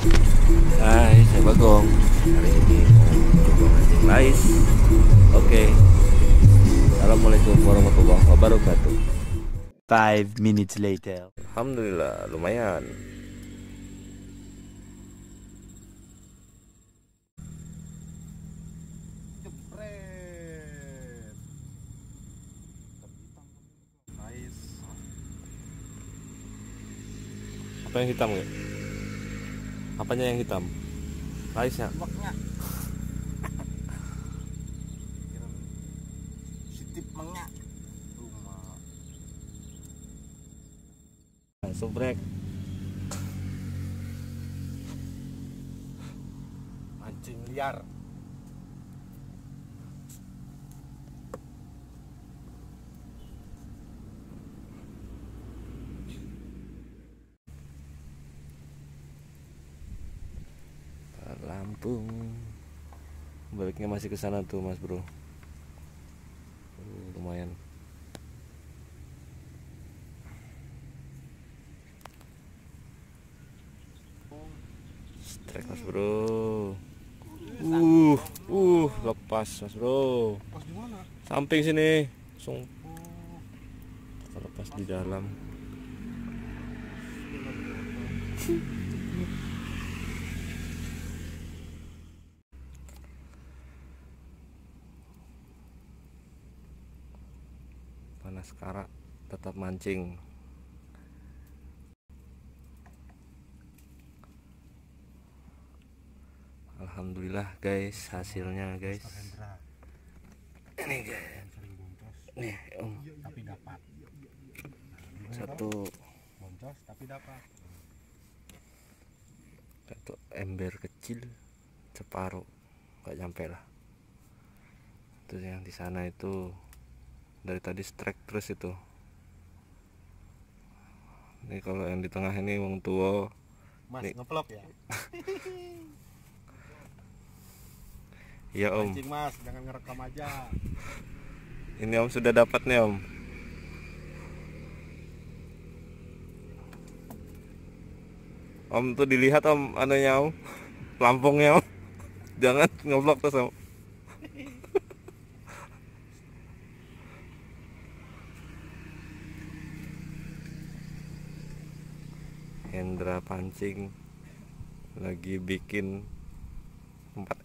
Hai, saya Bagong. Hari ini mau coba mancing lais. Oke. Assalamualaikum warahmatullahi wabarakatuh. 5 minutes later. Alhamdulillah, lumayan. Jepret. Nice. Apa yang hitam ya? Apanya yang hitam? Laisnya. Maknya. Sitip mangnya. Rumah. Subrek. Mancing liar. Lampung. Baliknya masih ke sana tuh, Mas Bro. Lumayan. Strike, Mas Bro. Lepas, Mas Bro. Pas di mana? Samping sini. Langsung lepas di dalam. Panas kara, tetap mancing. Alhamdulillah guys, hasilnya guys. Ini guys. Nih, Om. Tapi dapat. Satu Boncos tapi dapat. ember kecil separuh, nggak nyampe lah. Terus yang di sana itu dari tadi strike terus itu. Ini kalau yang di tengah ini wong tua. Mas Nih. ngevlog ya. Iya Om. Mancing Mas, jangan ngerekam aja. Ini Om sudah dapat nih Om. Om tuh dilihat Om, anunya Om, lampungnya Om. Jangan ngeblok terus Om. Hendra pancing lagi bikin tempat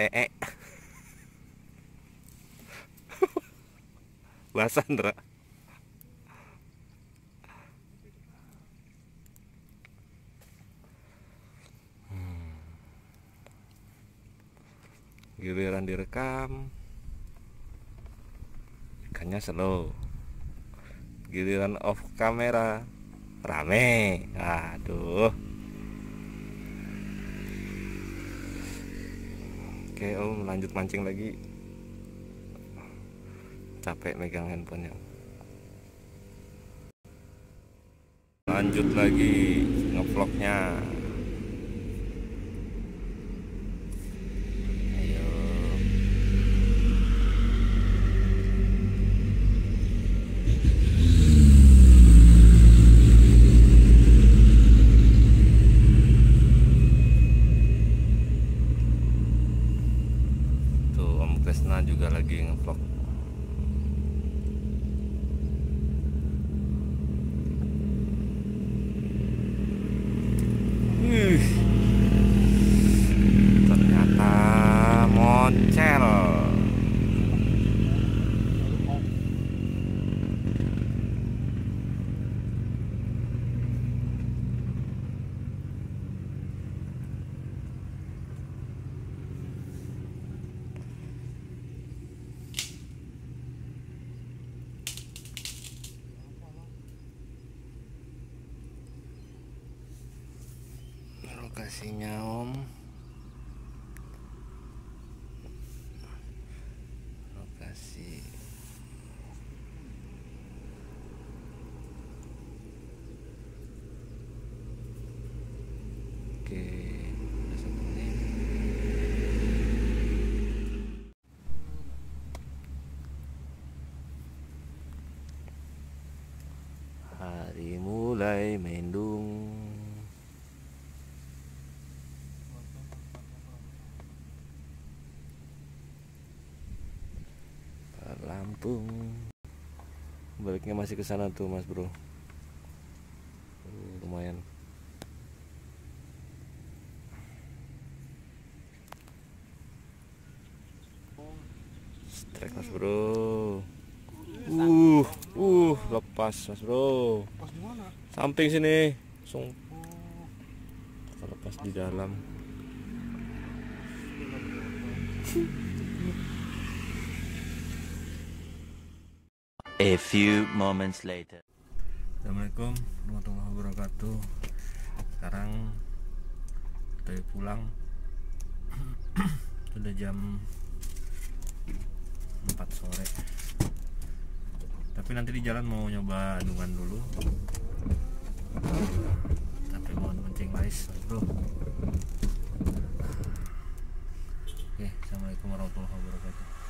basah Hendra. Giliran direkam ikannya slow, giliran off kamera rame. Aduh. Oke Om, lanjut mancing lagi. Capek megang handphonenya. Lanjut lagi ngevlognya. Ayo. Tuh Om Kresna juga lagi ngevlog. Ternyata moncel. Lokasinya Om, lokasi oke. Udah 1 menit. Hari mulai mendung. kampung. Baliknya masih ke sana tuh Mas Bro. Lumayan. Strike Mas Bro. Lepas Mas Bro. Pas di mana? Samping sini. Langsung Oh, lepas di dalam. A few moments later. Assalamualaikum warahmatullahi wabarakatuh. Sekarang kita pulang. Sudah jam 4 sore. Tapi nanti di jalan mau nyoba andungan dulu. Tapi mau mancing lais, bro. Oke, assalamualaikum warahmatullahi wabarakatuh.